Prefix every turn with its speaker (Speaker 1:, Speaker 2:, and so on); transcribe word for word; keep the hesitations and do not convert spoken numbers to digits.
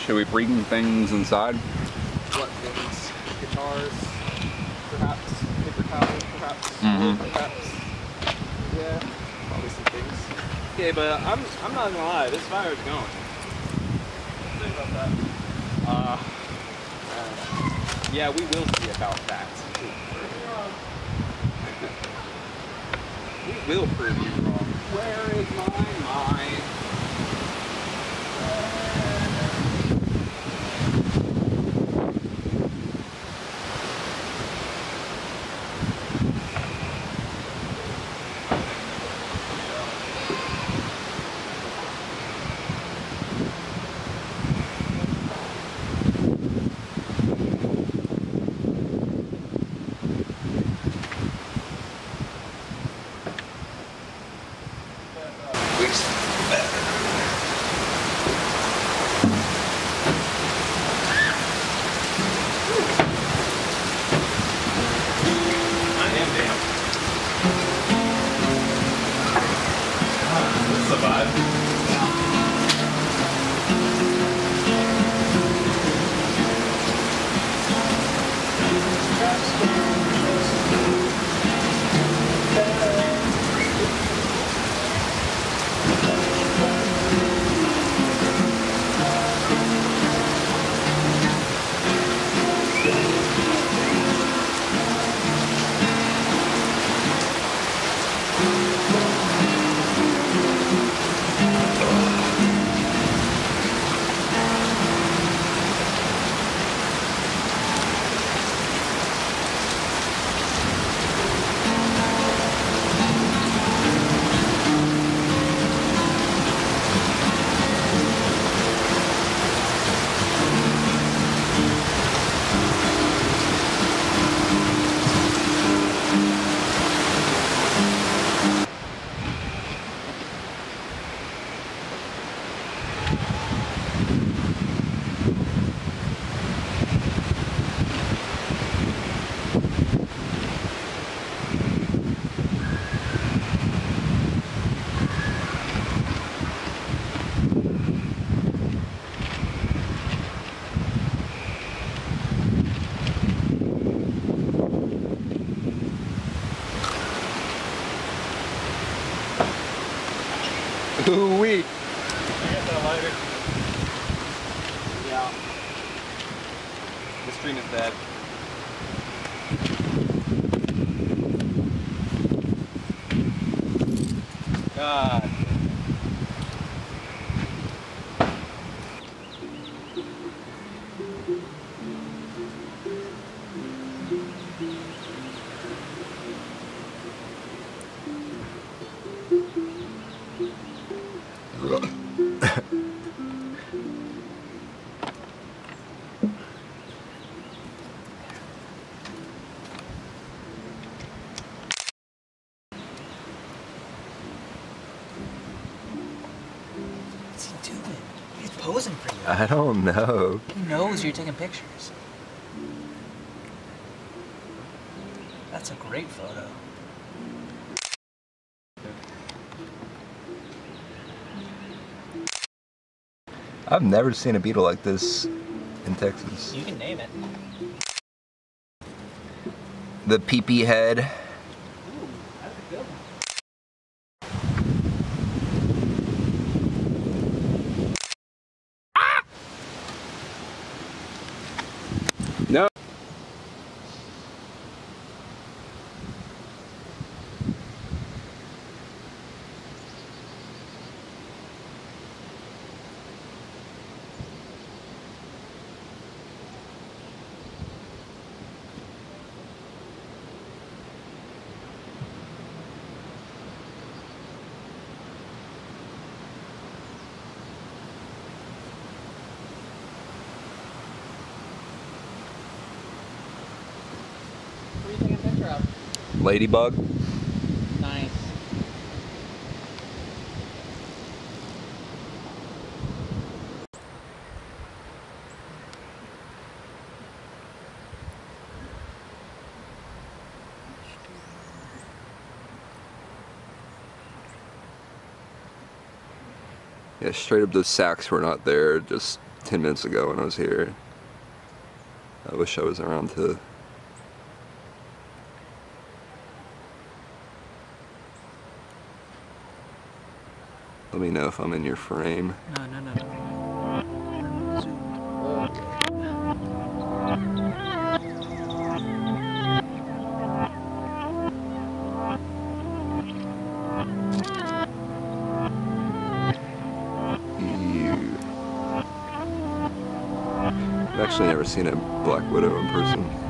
Speaker 1: Should we bring things inside?
Speaker 2: What things? Guitars, perhaps. Paper towels, perhaps.
Speaker 1: Mm-hmm.
Speaker 2: Perhaps. Yeah, probably some things. Okay, but I'm I'm not gonna lie. This fire is going. What do you say about that? Uh, uh, yeah, we will see about that. We will prove you wrong. Where is my mind?
Speaker 1: Ooh-wee.
Speaker 2: I got that lighter. Yeah. The stream is dead. God.
Speaker 3: What's he doing? He's posing for you.
Speaker 1: I don't know.
Speaker 3: He knows you're taking pictures. That's a great photo.
Speaker 1: I've never seen a beetle like this in Texas.
Speaker 3: You can name it.
Speaker 1: The peepee head.
Speaker 3: Ooh, that's a good one.
Speaker 1: No.
Speaker 3: What are you taking a picture of?
Speaker 1: Ladybug.
Speaker 3: Nice.
Speaker 1: Yeah, straight up those sacks were not there, just ten minutes ago when I was here. I wish I was around to let me know if I'm in your frame.
Speaker 3: No, no, no, no. Zoom.
Speaker 1: You. I've actually never seen a black widow in person.